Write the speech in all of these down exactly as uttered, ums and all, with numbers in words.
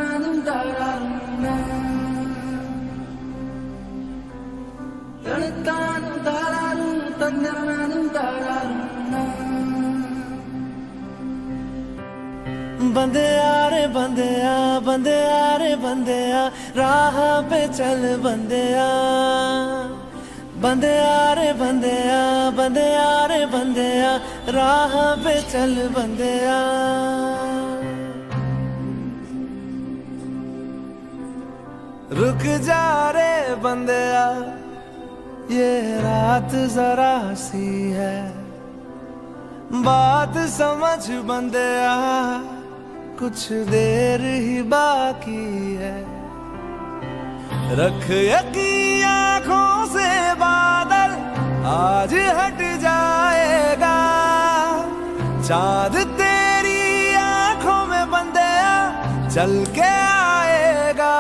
बंदे यारे बंदे आ बंदे यारे बंदे आ राह पे चल बंदे आ बंदे यारे बंदे आ बंदे यारे बंदे आ राह पे चल बंदे आ रुक जा रे बंदे आ ये रात जरा सी है बात समझ बंदे आ कुछ देर ही बाकी है रख यकीन आँखों से बादल आज हट जाएगा चाँद तेरी आँखों में बंदे चल के आएगा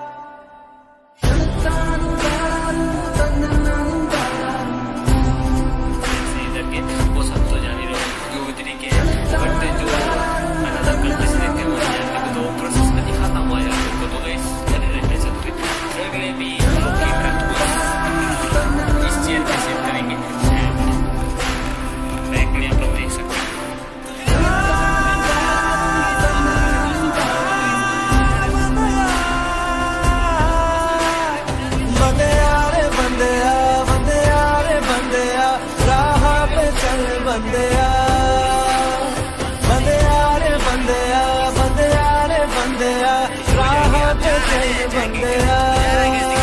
बंदे आ बंदे यारे बंदे आ बंदे यारे बंदे आ राह पे चल बंदे आ।